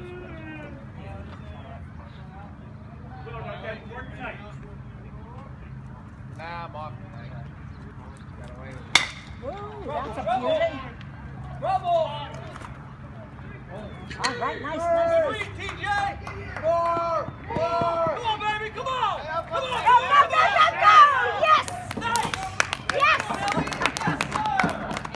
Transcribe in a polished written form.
Nah, I'm off. Woo, that's a beauty. Bravo! All right, nice